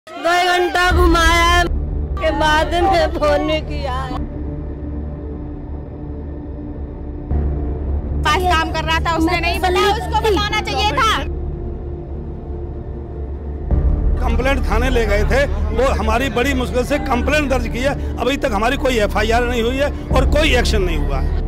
2 घंटा घुमाया के बाद में फोन नहीं किया। पास काम कर रहा था, उसने नहीं बताया, उसको बताना चाहिए था। कंप्लेंट थाने ले गए थे, वो हमारी बड़ी मुश्किल से कंप्लेंट दर्ज की है। अभी तक हमारी कोई एफआईआर नहीं हुई है और कोई एक्शन नहीं हुआ है।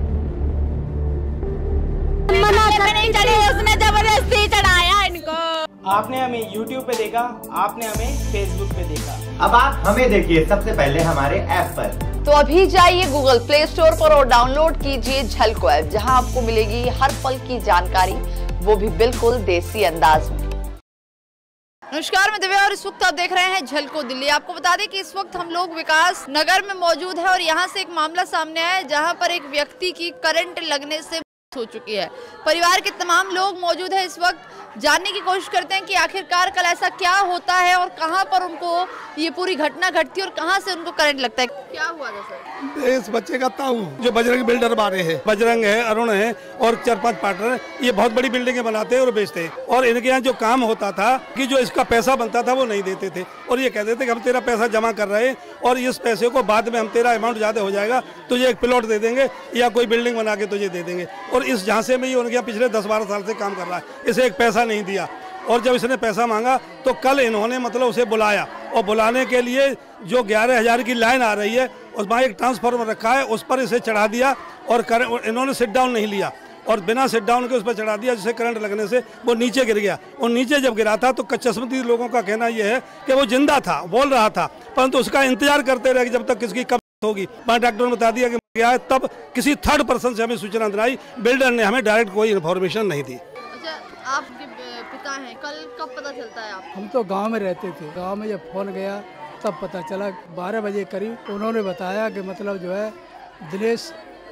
नहीं चढ़ी, उसने जबरदस्ती चढ़ाया इनको। आपने हमें YouTube पे देखा, आपने हमें Facebook पे देखा। अब आप हमें देखिए सबसे पहले हमारे ऐप पर। तो अभी जाइए गूगल प्ले स्टोर पर और डाउनलोड कीजिए झलको ऐप, जहां आपको मिलेगी हर पल की जानकारी, वो भी बिल्कुल देसी अंदाज में। नमस्कार, मैं दिव्या और इस वक्त आप देख रहे हैं झलको दिल्ली। आपको बता दें कि इस वक्त हम लोग विकास नगर में मौजूद है और यहाँ से एक मामला सामने आया है, जहाँ पर एक व्यक्ति की करंट लगने से हो चुकी है। परिवार के तमाम लोग मौजूद है। इस वक्त जानने की कोशिश करते हैं कि आखिरकार कल ऐसा क्या होता है और कहां पर उनको ये पूरी घटना घटती है और कहां से उनको करंट लगता है। क्या हुआ था सर? इस बच्चे का ताऊ जो बजरंग बिल्डर वाले हैं, बजरंग है, अरुण है और 4-5 पार्टनर, ये बहुत बड़ी बिल्डिंगें बनाते हैं और बेचते हैं। और इनके यहाँ जो काम होता था कि जो इसका पैसा बनता था वो नहीं देते थे और ये कहते थे कि हम तेरा पैसा जमा कर रहे हैं और इस पैसे को बाद में हम तेरा अमाउंट ज्यादा हो जाएगा तुझे एक प्लॉट दे देंगे या कोई बिल्डिंग बना के तुझे दे देंगे। और इस झांसे में ये उनके यहाँ पिछले 10-12 साल से काम कर रहा है। इसे एक पैसा नहीं दिया और जब इसने पैसा मांगा तो कल इन्होंने मतलब उसे बुलाया और बुलाने के लिए जो 11,000 की लाइन आ रही है उसमें एक ट्रांसफार्मर रखा है, उस पर इसे चढ़ा दिया और इन्होंने सिट डाउन नहीं लिया और बिना सिट डाउन के उस पर चढ़ा दिया, जिससे करंट लगने से वो नीचे गिर गया। और नीचे जब गिरा था तो किस्मती लोगों का कहना यह है कि वो जिंदा था, बोल रहा था, परंतु उसका इंतजार करते रहे जब तक किसकी कब होगी। वहाँ डॉक्टर ने बता दिया कि गया है, तब किसी थर्ड पर्सन से हमें सूचना दिलाई, बिल्डर ने हमें डायरेक्ट कोई इन्फॉर्मेशन नहीं दी। अच्छा, आपके पिता हैं, कल कब पता चलता है आपको? हम तो गांव में रहते थे, गांव में जब फोन गया तब पता चला 12 बजे करीब उन्होंने बताया कि मतलब जो है दिनेश।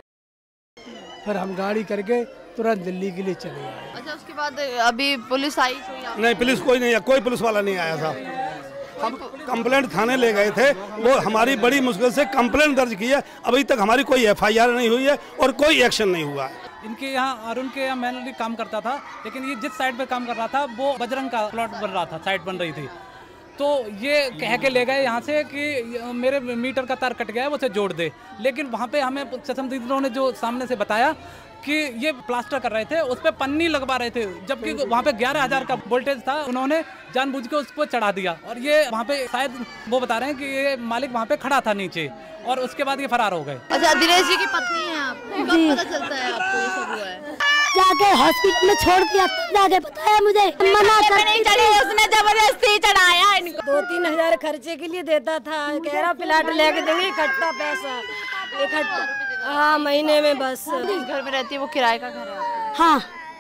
फिर हम गाड़ी करके तुरंत दिल्ली के लिए चले आए। अच्छा, उसके बाद अभी पुलिस आई? नहीं, पुलिस कोई नहीं, कोई पुलिस वाला नहीं आया था। हम कंप्लेंट थाने ले गए थे, वो हमारी बड़ी मुश्किल से कंप्लेंट दर्ज की है। अभी तक हमारी कोई एफआईआर नहीं हुई है और कोई एक्शन नहीं हुआ है। इनके यहाँ अरुण के यहाँ मैंने काम करता था, लेकिन ये जिस साइड पे काम कर रहा था वो बजरंग का प्लॉट बन रहा था, साइड बन रही थी। तो ये कह के ले गए यहाँ से कि मेरे मीटर का तार कट गया है, वो उसे जोड़ दे। लेकिन वहाँ पे हमें चश्मदीदों ने जो सामने से बताया कि ये प्लास्टर कर रहे थे, उस पर पन्नी लगवा रहे थे, जबकि वहाँ पे 11,000 का वोल्टेज था। उन्होंने जानबूझ के उसको चढ़ा दिया और ये वहाँ पे शायद वो बता रहे हैं कि ये मालिक वहाँ पे खड़ा था नीचे और उसके बाद ये फरार हो गए। अच्छा, दिनेश जी की पत्नी है आप, कब पता चलता है आपको ये सब हुआ है? जाके हॉस्पिटल में छोड़ दिया, जाके बताया मुझे, मना कर नहीं चढ़ी, उसने जबरदस्ती चढ़ाया इनको। 2-3 हजार खर्चे के लिए देता था, कह रहा प्लाट लेके देंगे, इकट्ठा पैसा इकट्ठा। हाँ, महीने में बस। जिस घर में रहती है वो किराए का घर है? हाँ,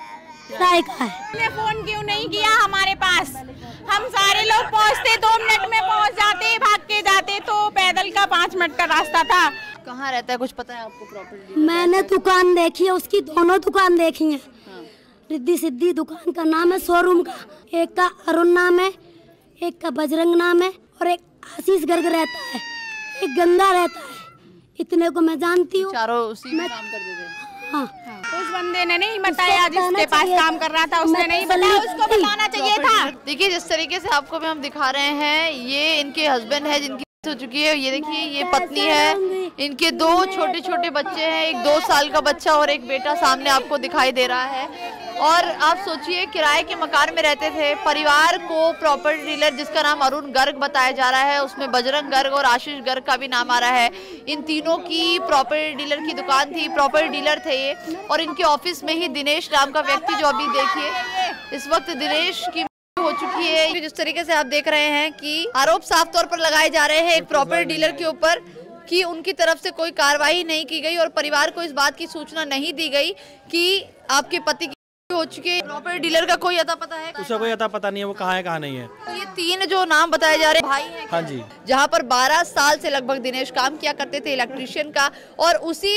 किराए का है। उसने फोन क्यों नहीं किया हमारे पास? हम सारे लोग पहुँचते, 2 मिनट में पहुँच जाते, भाग के जाते, तो पैदल का 5 मिनट का रास्ता था। कहाँ रहता है, कुछ पता है आपको प्रॉपर्टी? मैंने दुकान देखी है, उसकी दोनों दुकान देखी है। रिद्धि सिद्धि दुकान का नाम है, शोरूम का। एक का अरुण नाम है, एक का बजरंग नाम है और एक आशीष गर्ग रहता है, एक गंगा रहता है। इतने को मैं जानती हूँ, चारों उसी में काम करते थे। हाँ। उस बंदे ने नहीं बताया, जिसके पास काम कर रहा था उसने नहीं बताया, उसको बताना चाहिए था। देखिए, जिस तरीके से आपको भी हम दिखा रहे हैं, ये इनके हस्बैंड है जिनकी हो चुकी है। ये देखिए, ये पत्नी है, इनके 2 छोटे छोटे बच्चे हैं, एक 2 साल का बच्चा और एक बेटा सामने आपको दिखाई दे रहा है। और आप सोचिए, किराए के मकान में रहते थे। परिवार को प्रॉपर्टी डीलर, जिसका नाम अरुण गर्ग बताया जा रहा है, उसमें बजरंग गर्ग और आशीष गर्ग का भी नाम आ रहा है। इन तीनों की प्रॉपर्टी डीलर की दुकान थी, प्रॉपर्टी डीलर थे ये। और इनके ऑफिस में ही दिनेश नाम का व्यक्ति, जो अभी देखिए इस वक्त दिनेश की हो चुकी है। जिस तरीके से आप देख रहे हैं कि आरोप साफ तौर पर लगाए जा रहे हैं एक प्रॉपर्टी डीलर के ऊपर कि उनकी तरफ से कोई कार्रवाई नहीं की गई और परिवार को इस बात की सूचना नहीं दी गई कि आपके पति की हो चुकी है। प्रॉपर्टी डीलर का कोई अता पता है? उसे कोई अता पता नहीं है, वो कहाँ है कहाँ नहीं है। तो ये 3 जो नाम बताए जा रहे हैं भाई हैं? हाँ जी। जहाँ पर 12 साल से लगभग दिनेश काम किया करते थे इलेक्ट्रिशियन का, और उसी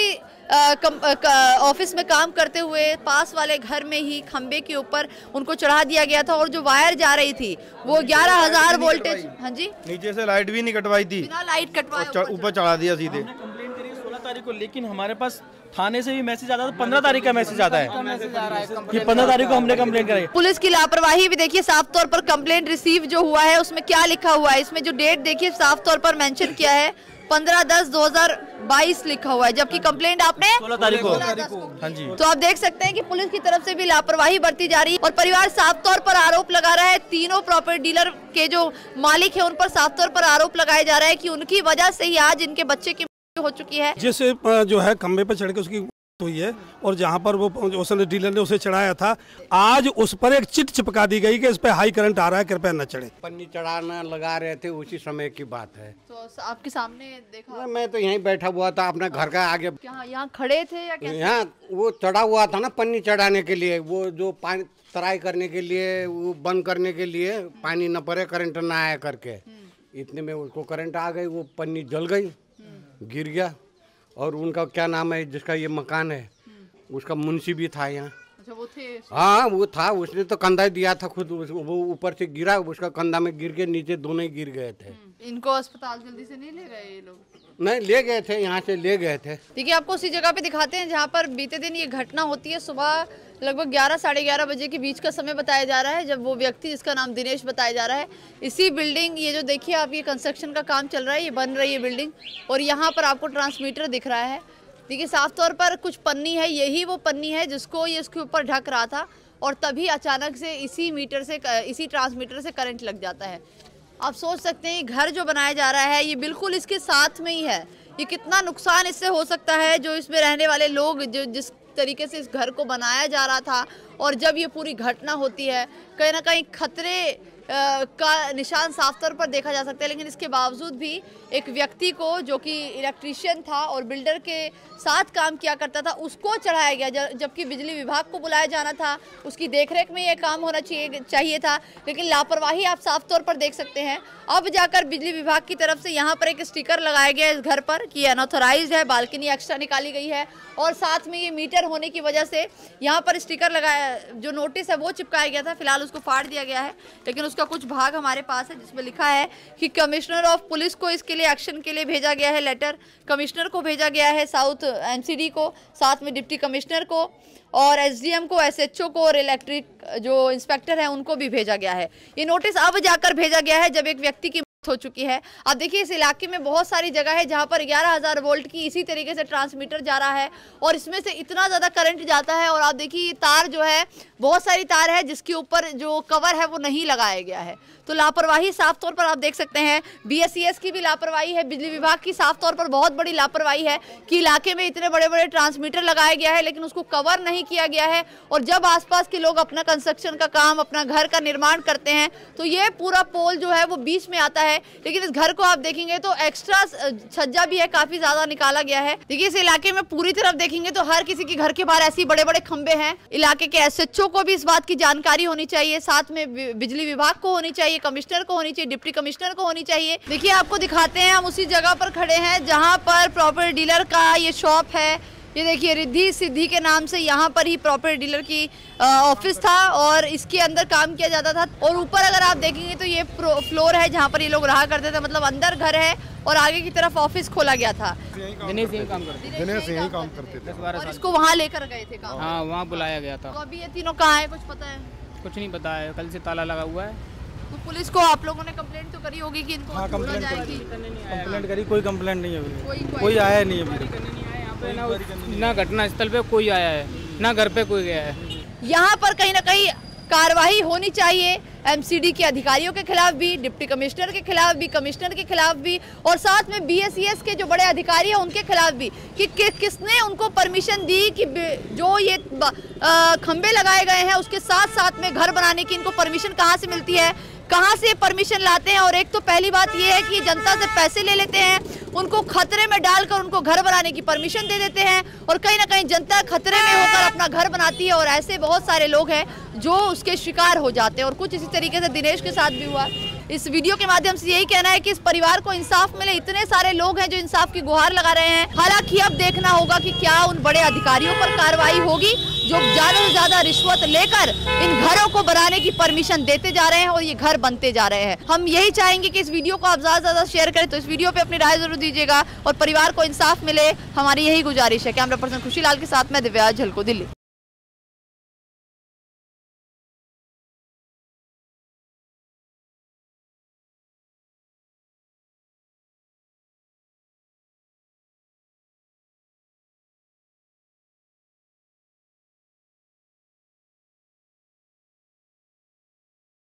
ऑफिस में काम करते हुए पास वाले घर में ही खंबे के ऊपर उनको चढ़ा दिया गया था और जो वायर जा रही थी वो 11,000 वोल्टेज। हाँ जी, नीचे से लाइट भी नहीं कटवाई थी, बिना लाइट कटवाए ऊपर चढ़ा दिया सीधे। तारीख को, लेकिन हमारे पास थाने से भी मैसेज आता है, तो 15 तारीख का मैसेज आता है कि 15 तारीख को हमने कंप्लेंट कराई। पुलिस की लापरवाही भी देखिए, साफ तौर पर कंप्लेंट रिसीव जो हुआ है उसमें क्या लिखा हुआ है, इसमें जो डेट देखिए साफ तौर पर मेंशन किया है 15/10/2022 लिखा हुआ है, जबकि कंप्लेंट आपने 16 तारीख को। हाँ जी। तो आप देख सकते हैं कि पुलिस की तरफ से भी लापरवाही बरती जा रही है और परिवार साफ तौर पर आरोप लगा रहा है। तीनों प्रॉपर्टी डीलर के जो मालिक है उन पर साफ तौर पर आरोप लगाए जा रहा है कि उनकी वजह से ही आज इनके बच्चे की मृत्यु हो चुकी है। जिस जो है खंबे पर चढ़ के उसकी हुई है और जहाँ पर वो उसने डीलर ने उसे चढ़ाया था, आज उस पर एक चिट चिपका दी गई कि इस पे हाई करंट आ रहा है, कृपया न चढ़े। पन्नी चढ़ाना लगा रहे थे, उसी समय की बात है। तो आपके सामने देखा? मैं तो यहीं बैठा हुआ था अपना घर का आगे। यहाँ खड़े थे या क्या? यहाँ वो चढ़ा हुआ था ना पन्नी चढ़ाने के लिए, वो जो पानी तराई करने के लिए, वो बंद करने के लिए, पानी न पड़े करंट न आया करके। इतने में उसको करंट आ गई, वो पन्नी जल गई, गिर गया। और उनका क्या नाम है जिसका ये मकान है, उसका मुंशी भी था यहाँ। अच्छा, वो थे? हाँ वो था, उसने तो कंधा दिया था खुद, वो ऊपर से गिरा, उसका कंधा में गिर के नीचे दोनों ही गिर गए थे। इनको अस्पताल जल्दी से नहीं ले गए ये लोग? नहीं ले गए थे, यहाँ से ले गए थे। देखिए आपको उसी जगह पे दिखाते हैं जहाँ पर बीते दिन ये घटना होती है। सुबह लगभग 11 साढ़े 11 बजे के बीच का समय बताया जा रहा है, जब वो व्यक्ति जिसका नाम दिनेश बताया जा रहा है, इसी बिल्डिंग, ये जो देखिए आप, ये कंस्ट्रक्शन का काम चल रहा है, ये बन रही है बिल्डिंग, और यहाँ पर आपको ट्रांसमीटर दिख रहा है। देखिए साफ तौर पर कुछ पन्नी है, यही वो पन्नी है जिसको ये इसके ऊपर ढक रहा था, और तभी अचानक से इसी मीटर से, इसी ट्रांसमीटर से करंट लग जाता है। आप सोच सकते हैं घर जो बनाया जा रहा है ये बिल्कुल इसके साथ में ही है। ये कितना नुकसान इससे हो सकता है, जो इसमें रहने वाले लोग, जो जिस तरीके से इस घर को बनाया जा रहा था, और जब ये पूरी घटना होती है, कहीं ना कहीं खतरे का निशान साफ तौर पर देखा जा सकता है। लेकिन इसके बावजूद भी एक व्यक्ति को, जो कि इलेक्ट्रीशियन था और बिल्डर के साथ काम किया करता था, उसको चढ़ाया गया, जबकि बिजली विभाग को बुलाया जाना था, उसकी देखरेख में ये काम होना चाहिए था। लेकिन लापरवाही आप साफ तौर पर देख सकते हैं। अब जाकर बिजली विभाग की तरफ से यहाँ पर एक स्टिकर लगाया गया है इस घर पर कि अनऑथराइज्ड है, बालकनी एक्स्ट्रा निकाली गई है, और साथ में ये मीटर होने की वजह से यहाँ पर स्टिकर लगाया, जो नोटिस है वो चिपकाया गया था। फिलहाल उसको फाड़ दिया गया है, लेकिन उसका कुछ भाग हमारे पास है जिसमें लिखा है कि कमिश्नर ऑफ पुलिस को इसके लिए एक्शन के लिए भेजा गया है लेटर। कमिश्नर को भेजा गया है, साउथ एमसीडी को, साथ में डिप्टी कमिश्नर को, और एसडीएम को, एसएचओ को, और इलेक्ट्रिक जो इंस्पेक्टर है उनको भी भेजा गया है। ये नोटिस अब जाकर भेजा गया है जब एक व्यक्ति की हो चुकी है। आप देखिए इस इलाके में बहुत सारी जगह है जहां पर 11,000 वोल्ट की इसी तरीके से ट्रांसमीटर जा रहा है, और इसमें से इतना ज़्यादा करंट जाता है। और आप देखिए ये तार जो है, बहुत सारी तार है जिसके ऊपर जो कवर है वो नहीं लगाया गया है। तो लापरवाही साफ तौर पर आप देख सकते हैं। बीएसईएस की भी लापरवाही है, बिजली विभाग की साफ तौर पर बहुत बड़ी लापरवाही है कि इलाके में इतने बड़े बड़े ट्रांसमीटर लगाया गया है लेकिन उसको कवर नहीं किया गया है। और जब आसपास के लोग अपना कंस्ट्रक्शन का काम, अपना घर का निर्माण करते हैं, तो ये पूरा पोल जो है वो बीच में आता है। लेकिन इस घर को आप देखेंगे तो एक्स्ट्रा छज्जा भी है, काफी ज्यादा निकाला गया है। देखिए इस इलाके में पूरी तरफ देखेंगे तो हर किसी के घर के बाहर ऐसे बड़े बड़े खंबे हैं। इलाके के एसएचओ को भी इस बात की जानकारी होनी चाहिए, साथ में बिजली विभाग को होनी चाहिए, कमिश्नर को होनी चाहिए, डिप्टी कमिश्नर को होनी चाहिए। देखिए आपको दिखाते हैं, हम उसी जगह पर खड़े हैं जहां पर प्रॉपर्टी डीलर का ये शॉप है। ये देखिए रिद्धि सिद्धि के नाम से यहाँ पर ही प्रॉपर्टी डीलर की ऑफिस था और इसके अंदर काम किया जाता था। और ऊपर अगर आप देखेंगे तो ये फ्लोर है जहाँ पर ये लोग रहा करते थे, मतलब अंदर घर है और आगे की तरफ ऑफिस खोला गया था। दिनेश यही काम करते थे। दिनेश यही काम करते थे 10-12 साल। इसको वहाँ लेकर गए थे काम? हाँ, वहाँ बुलाया गया था। तो अभी ये तीनों कहाँ है, कुछ पता है? कुछ नहीं पता है, कल से ताला लगा हुआ है। तो पुलिस को आप लोगों ने कंप्लेंट तो करी होगी कि इनको कंप्लेंट करी, कोई कंप्लेंट नहीं है, कोई आया नहीं है। ना घटना स्थल पे कोई आया है, ना घर पे कोई गया है। यहाँ पर कहीं ना कहीं कार्रवाई होनी चाहिए एमसीडी के अधिकारियों के खिलाफ भी, डिप्टी कमिश्नर के खिलाफ भी, कमिश्नर के खिलाफ भी, और साथ में बीएसईएस के जो बड़े अधिकारी हैं उनके खिलाफ भी कि किसने उनको परमिशन दी कि जो ये खंबे लगाए गए हैं उसके साथ साथ में घर बनाने की इनको परमिशन कहाँ से मिलती है, कहाँ से परमिशन लाते हैं। और एक तो पहली बात ये है कि जनता से पैसे ले लेते हैं, उनको खतरे में डालकर उनको घर बनाने की परमिशन दे देते हैं, और कहीं ना कहीं जनता खतरे में होकर अपना घर बनाती है, और ऐसे बहुत सारे लोग हैं जो उसके शिकार हो जाते हैं। और कुछ इसी तरीके से दिनेश के साथ भी हुआ। इस वीडियो के माध्यम से यही कहना है कि इस परिवार को इंसाफ मिले। इतने सारे लोग हैं जो इंसाफ की गुहार लगा रहे हैं। हालांकि अब देखना होगा कि क्या उन बड़े अधिकारियों पर कार्रवाई होगी जो ज्यादा से ज्यादा रिश्वत लेकर इन घरों को बनाने की परमिशन देते जा रहे हैं और ये घर बनते जा रहे हैं। हम यही चाहेंगे कि इस वीडियो को आप ज्यादा से ज्यादा शेयर करें, तो इस वीडियो पे अपनी राय जरूर दीजिएगा और परिवार को इंसाफ मिले, हमारी यही गुजारिश है। कैमरा पर्सन खुशीलाल के साथ मैं दिव्या झलको, दिल्ली।